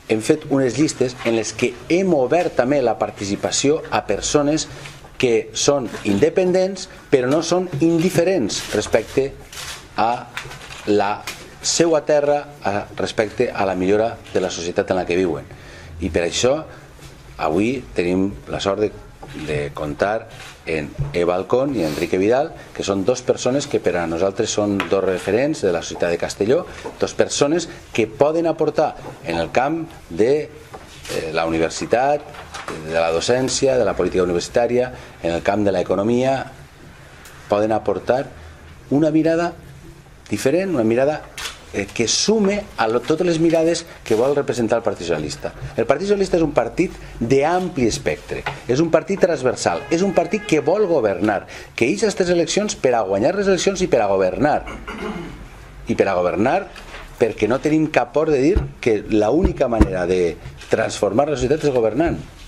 hem fet unes llistes en les que hem obert també la participació a persones que són independents però no són indiferents respecte a la seva terra, respecte a la millora de la societat en la que viuen. I per això avui tenim la sort de comptar en Eva Alcón i Enrique Vidal, que són dos persones que per a nosaltres són dos referents de la societat de Castelló, dos persones que poden aportar en el camp de la universitat, de la docència, de la política universitària, en el camp de l'economia, poden aportar una mirada diferent, una mirada que sume a totes les mirades que vol representar el Partit Socialista. El Partit Socialista és un partit d'ampli espectre, és un partit transversal, és un partit que vol governar, que ix a aquestes eleccions per a guanyar les eleccions i per a governar. I per a governar perquè no tenim cap por de dir que l'única manera de transformar la societat és governant.